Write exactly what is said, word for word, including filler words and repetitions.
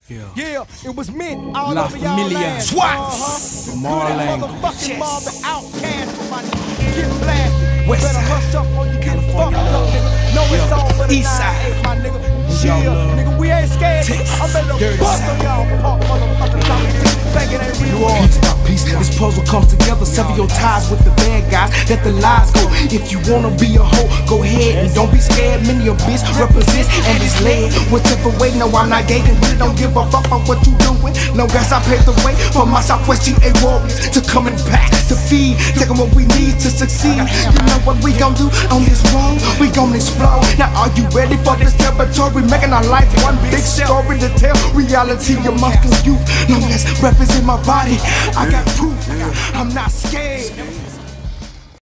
Yeah, yeah, it was meant all La over y'all Familia. land. Swats. Uh-huh. Marlang. Motherfucking mob and outcast for my nigga. Get blasted. West Better side. hush up or you get fucked California. up, nigga. Know it's Yeah. all for the East nine side. eight, my nigga. Y'all Chill, love. nigga, we ain't scared. Texas. I'm ready to Dirty bust side. on y'all punk motherfuckers talking shit. Think it ain't real. Piece by piece, this puzzle comes together. Sever your ties with the bad guys. Let the lies go. If you wanna be a hoe, go ahead and don't be scared. Many a bitch represents and is led. Whichever way, no, I'm not gay and really don't give a fuck about what you doing. No gas, I paved the way for my Southwest G A warriors to coming back to feed, taking what we need to succeed. You know what we gon' do on this road? We gon' explode. Now, are you ready for this territory? Making our life one big story to tell. Reality amongst the youth. Long as represent my body, I got proof. I'm not scared.